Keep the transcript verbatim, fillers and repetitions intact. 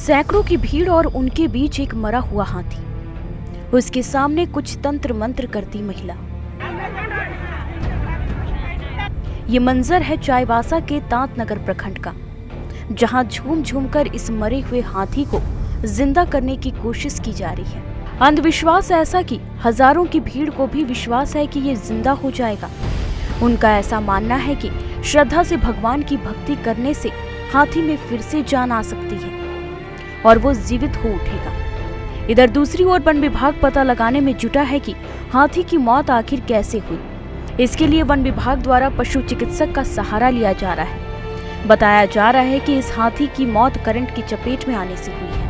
सैकड़ों की भीड़ और उनके बीच एक मरा हुआ हाथी, उसके सामने कुछ तंत्र मंत्र करती महिला। ये मंजर है चाईबासा के तांतनगर प्रखंड का, जहां झूम झूम कर इस मरे हुए हाथी को जिंदा करने की कोशिश की जा रही है। अंधविश्वास ऐसा कि हजारों की भीड़ को भी विश्वास है कि ये जिंदा हो जाएगा। उनका ऐसा मानना है कि श्रद्धा से भगवान की भक्ति करने से हाथी में फिर से जान आ सकती है और वो जीवित हो उठेगा। इधर दूसरी ओर वन विभाग पता लगाने में जुटा है कि हाथी की मौत आखिर कैसे हुई। इसके लिए वन विभाग द्वारा पशु चिकित्सक का सहारा लिया जा रहा है। बताया जा रहा है कि इस हाथी की मौत करंट की चपेट में आने से हुई है।